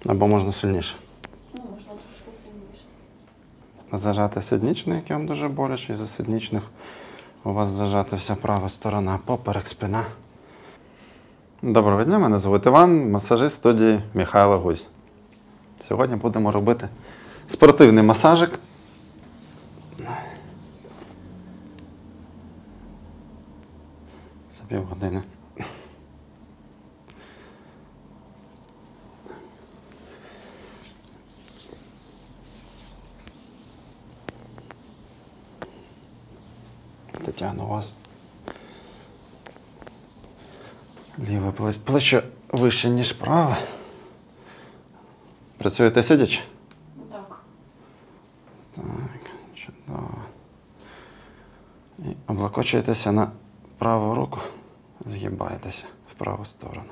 Або можна сильніше. Ну, можна трошки сильніше. Зажати сідничний, який вам дуже боляче, і за сідничних у вас зажата вся права сторона, поперек, спина. Доброго дня, мене звуть Іван, масажист студії Михайла Гузь. Сьогодні будемо робити спортивний масажик. За півгодини. Тетяна, у вас ліве плече вище, ніж праве. Працюєте сидячи? Так. Так, чудово. І облокочуєтеся на праву руку, згибаєтеся в праву сторону.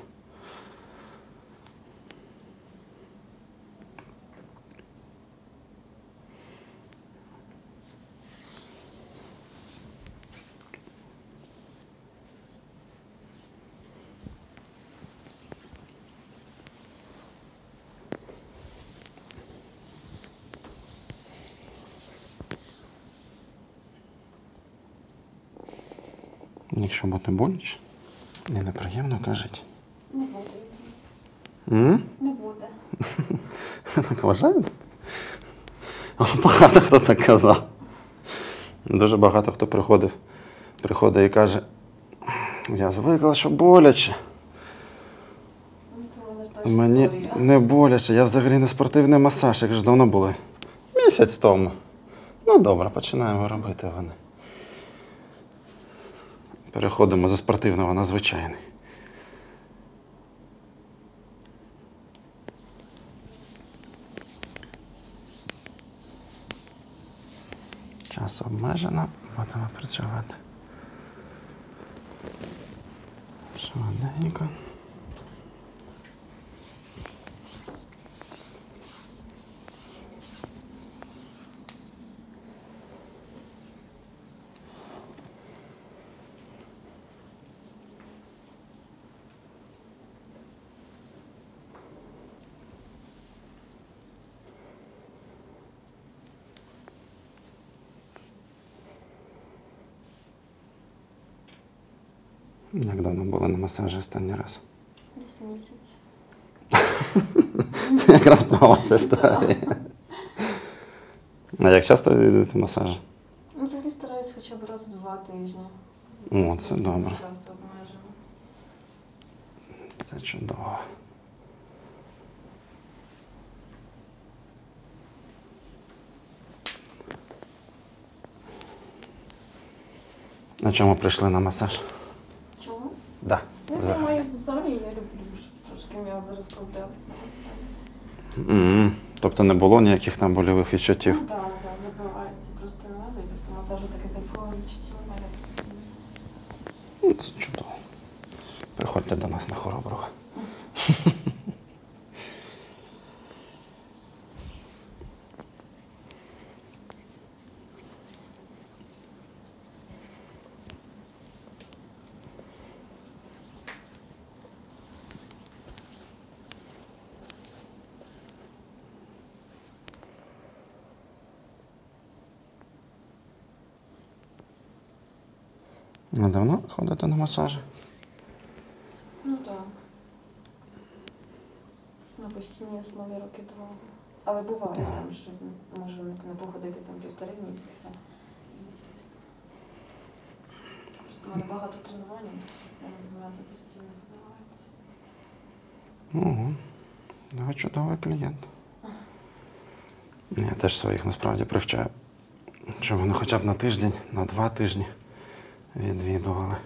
Якщо буде боляче і неприємно, кажіть. Не буде. Не буде. Так вважаєте? Багато хто так казав. Дуже багато хто приходить і каже, я звикла, що боляче. Мені не боляче, я взагалі не спортивний масаж, як ж давно були. Місяць тому. Ну добре, починаємо робити вони. Переходимо зі спортивного на звичайний. Час обмежено, будемо працювати. Швиденько. Як давно були на масажі останній раз? Десь місяць. Це якраз про вас історія. А як часто ви йдете масажі? Ну, взагалі стараюсь хоча б раз в 2 тижні. О, це добре. Час обмежено. Це чудово. На чому прийшли на масаж? Чому? Да. Я займаюся в залі, я люблю трошки м'язи розслаблятися. Тобто не було ніяких там больових відчуттів? Ну, так, забивається просто м'язи, і після масажу таке кайфове відчуття у мене постійно. Це чудово. Приходьте до нас на Horobrogo. А давно ходите на масажі? Ну так. На постійній основі роки 2. Але буває там, що може не походити там 1,5 місяця. Просто в мене багато тренувань, і з цим м'язи постійно збиваються. Ого, ви чудовий клієнт. Я теж своїх насправді привчаю, щоб вони хоча б на тиждень, на 2 тижні відвідували.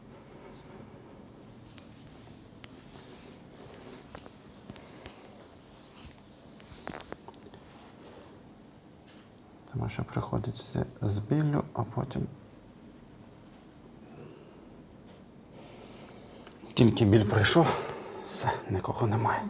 Тому що приходять всі з біллю, а потім тільки біль пройшов, все, нікого немає.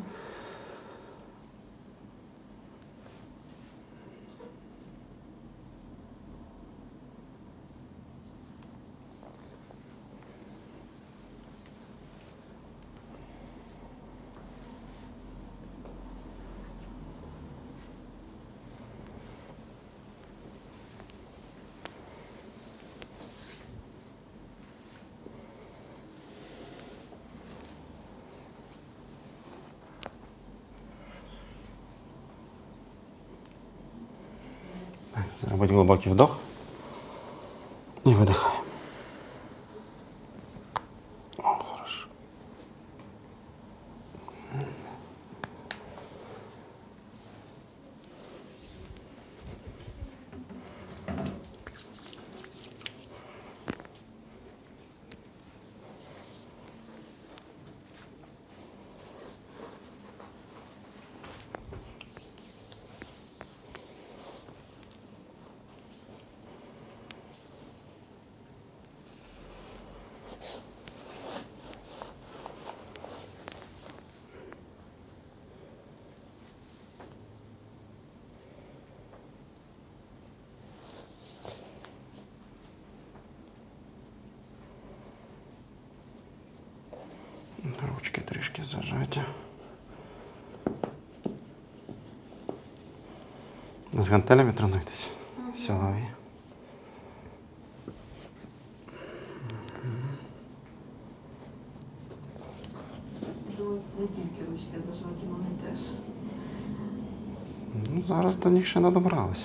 Зробіть глибокий вдох і видихаємо. О, хорошо. Ручки трішки зажаті. З гантелями тренуйтесь. Силові. Думаю, не тільки ручки зажаті, ноги теж. Ну, зараз до них ще не добралися.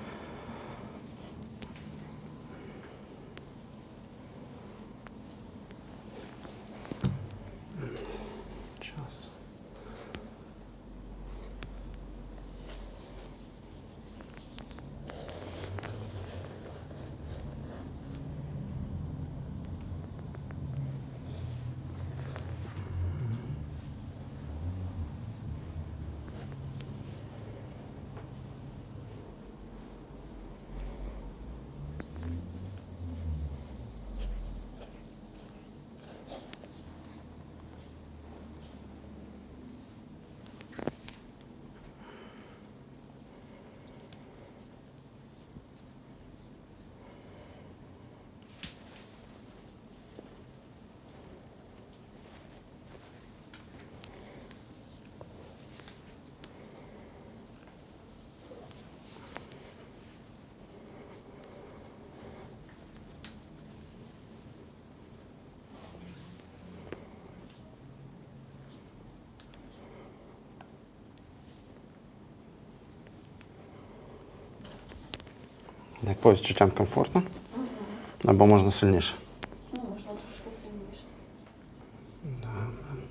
Як по відчуттям комфортно? Або можна сильніше? Ну, можна трошки сильніше. Добре.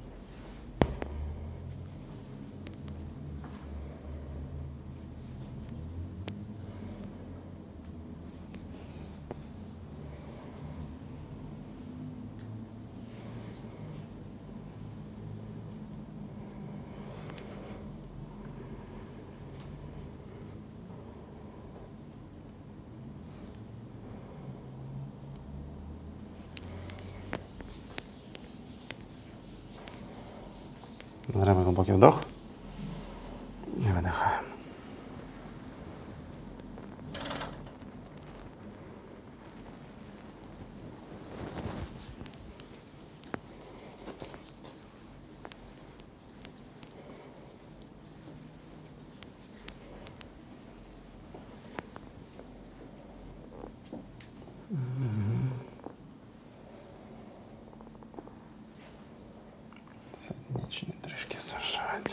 Зробимо глибокий вдох і видихаємо. Сідничні трішки зажаті.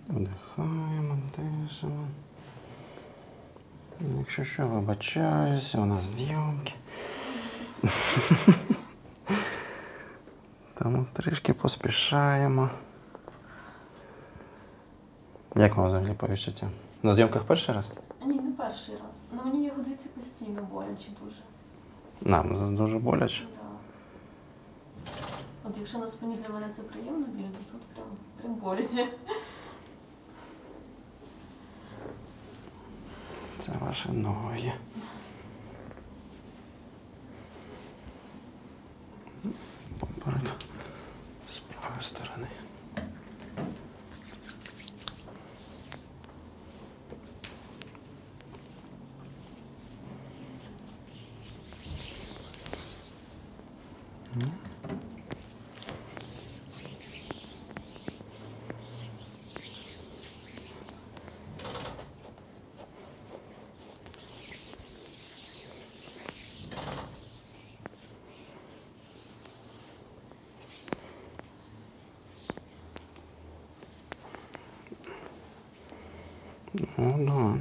Вдихаємо, дишимо. Якщо що, вибачаюся, у нас зйомки. Тому трішки поспішаємо. Як вам взагалі по відчуттям? На зйомках перший раз? Ні, не перший раз. Ну мені ягодиці постійно боляче дуже. Нам дуже боляче. Да. От якщо на спині для мене це приємно біль, то тут прям боляче. Це ваші ноги. Поперек з правої сторони. Ну, да.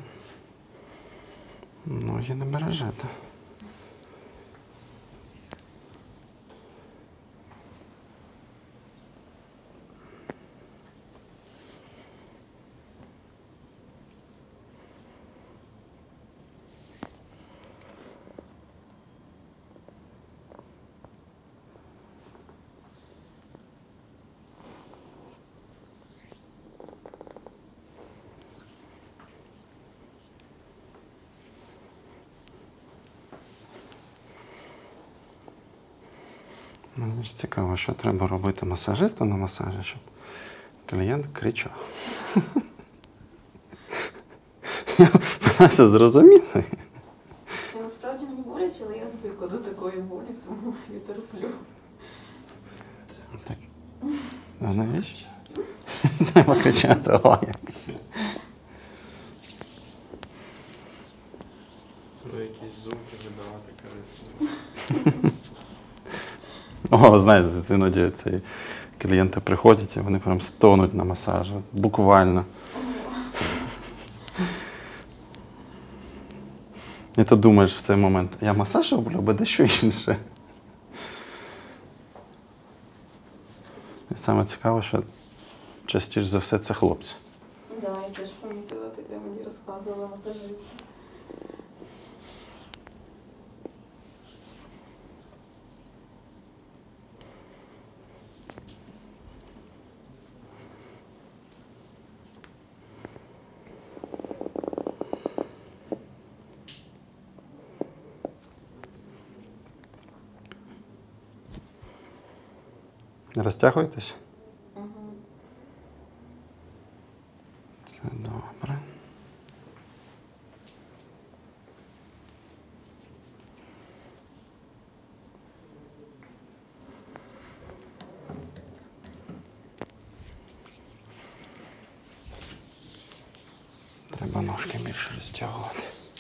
Ноги не бережете. Мені ж цікаво, що треба робити масажисту на масажі, щоб клієнт кричав. Я намагаюся зрозуміти. Насправді мені боляче, але я звикла до такої болі, тому я терплю. Так. А навіщо? Треба кричати. Ой. Якісь звуки видавати корисно. О, знаєте, іноді ці клієнти приходять і вони прям стонуть на масажі. Буквально. І ти думаєш в цей момент, я масаж роблю, або дещо інше. І саме цікаво, що частіше за все це хлопці. Так, да, я теж помітила, таке мені розказувала масажистка. Розтягуєтесь? Угу. Це добре. Треба ножки більше розтягувати.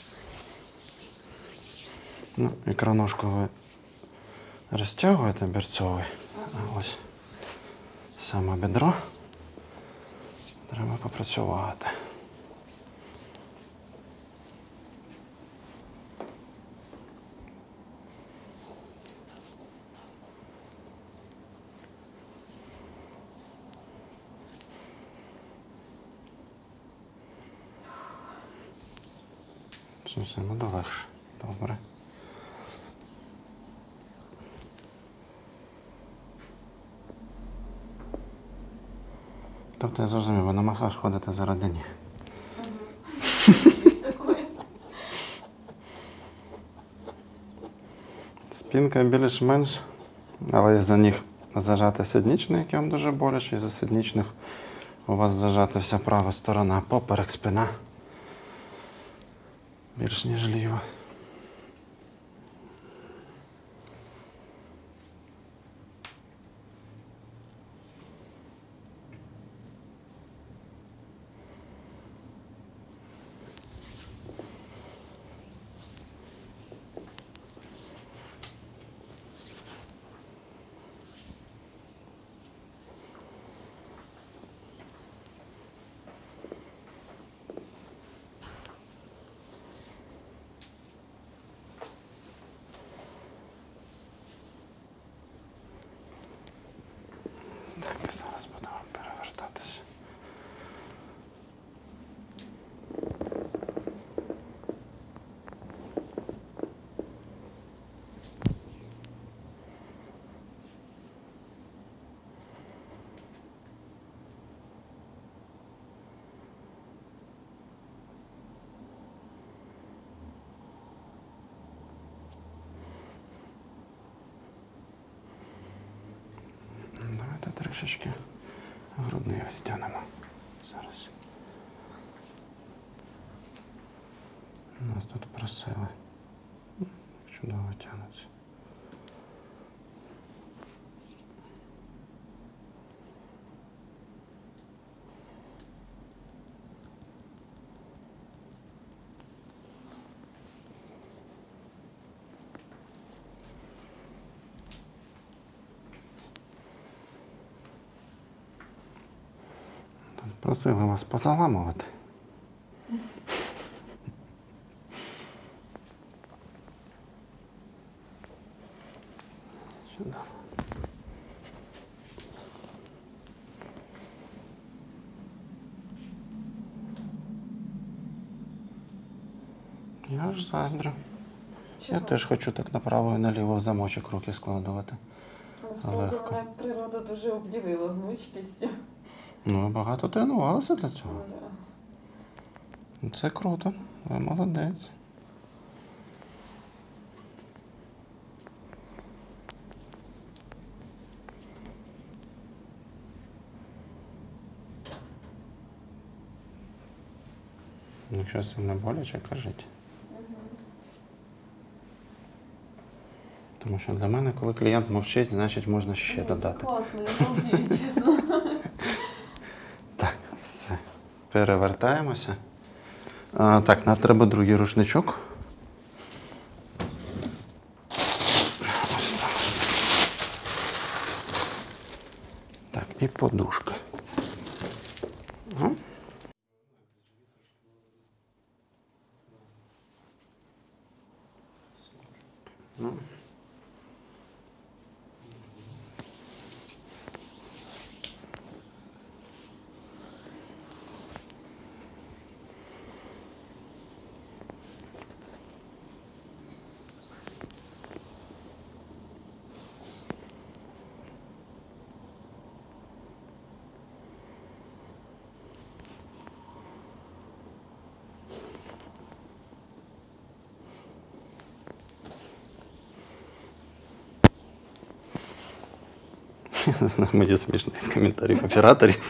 Ну, ікроножку ви розтягуєте берцовий, а ось саме бедро треба попрацювати. Все буде легше. Добре. Тобто я зрозумів, ви на масаж ходите заради ніг. Спинка більш-менш, але із-за ніг зажати сідничний, який вам дуже боляче, із-за сідничних у вас зажата вся права сторона, поперек, спина. Більш ніж ліва. трішечки грудний розтягнемо. Зараз. У нас тут просили. Чудово тягнеться. Просили вас позаламувати. Чудово. Я ж заздрю. Я теж хочу так направо і наліво в замочок руки складувати. Насправді мене природа дуже обділила гнучкістю. Ну, ви багато тренувалися для цього. Ну, да. Це круто. Ви молодець. Якщо сильно боляче, кажіть. Тому що для мене, коли клієнт мовчить, значить можна ще додати. Це класно, я мовчу, чесно. Так, все. Перевертаємося. Так, нам треба другий рушничок. Ось так. Так, і подушка. Ага. Ну. Я не знаю, мені смішно від коментарів операторів.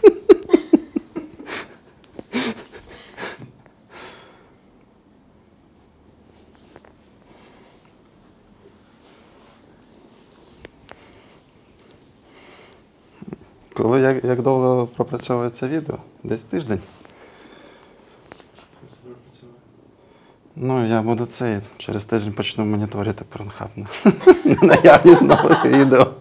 Коли, як довго пропрацьовується відео? Десь тиждень. Ну, я буду через тиждень почну моніторити порнхаб на наявність нових відео.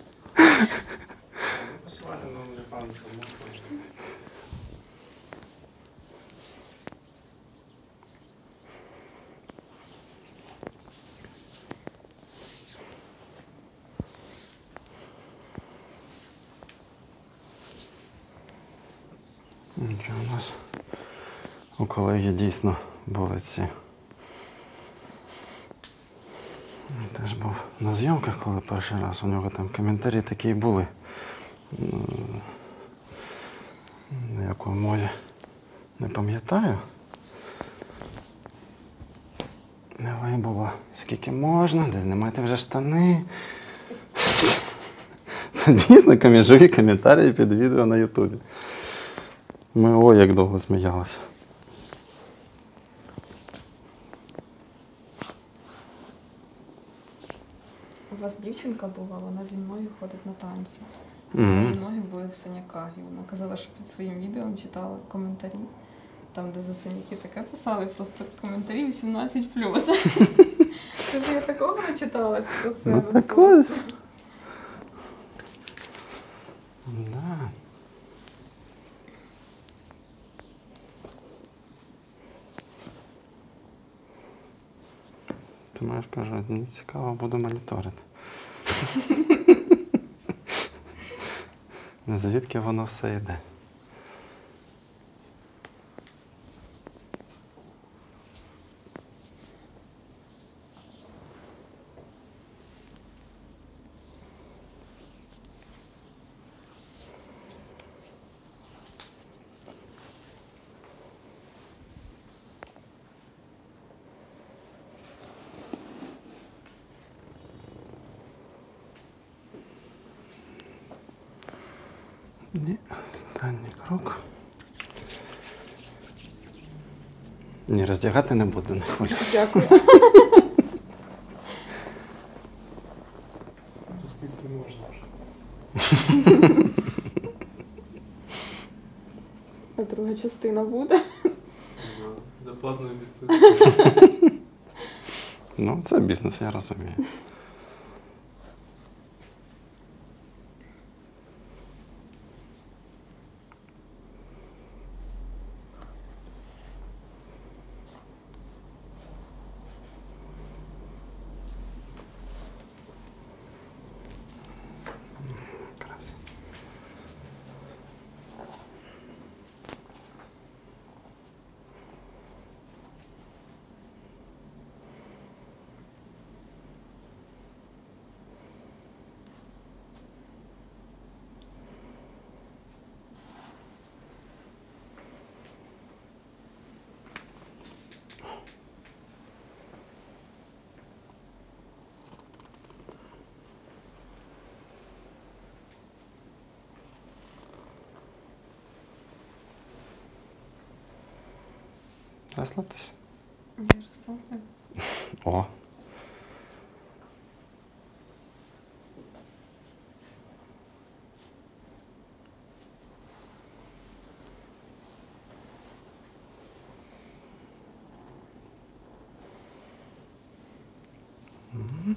У нас у колеги дійсно були ці. Теж був на зйомках, коли перший раз у нього там коментарі такі були. На якому мові не пам'ятаю. Але було скільки можна, де знімати вже штани. Це дійсно живі коментарі під відео на Ютубі. Ми як довго сміялися. У вас дівчинка була, вона зі мною ходить на танці. Мгм. Її ноги були в синяках. І вона казала, що під своїм відео читала коментарі. Там, де за синяки таке писали, просто коментарі 18+. Тобто я такого не читалась про себе. Ну так ось. Да. Ти маєш, кажу, мені цікаво, буду моніторити. Звідки воно все йде? Ні, останній крок. Ні, роздягати не буду, не хвилюйся. Дякую. Оскільки можна вже. А друга частина буде. За платною відповідь. Ну, це бізнес, я розумію. Краса. Розслабтеся. Я розслаблена. О. Мгм.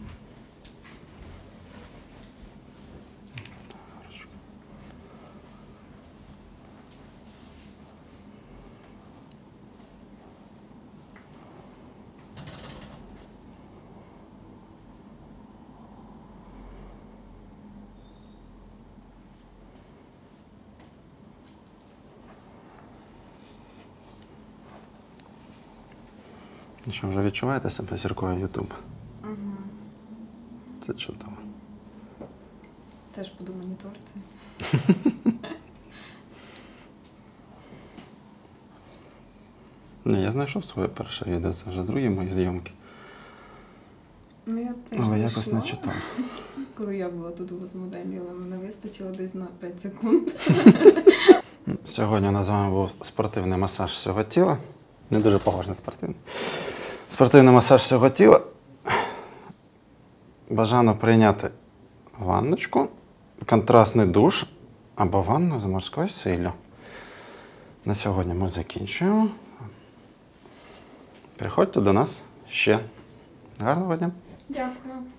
Ну що, вже відчуваєте себе зіркою Ютубу? Угу. Це чудово. Теж буду моніторити. Ні, я знайшов своє перше відео, це вже другі мої зйомки. Ну, я теж Але якось не знайшла. читав. Коли я була тут у вас моделі, але мене вистачило десь на 5 секунд. Сьогодні у нас з вами був спортивний масаж всього тіла. Не дуже похож на спортивний. Спортивний масаж всього тіла. Бажано прийняти ванночку, контрастний душ або ванну з морською сіллю. На сьогодні ми закінчуємо. Приходьте до нас ще. Гарного дня! Дякую.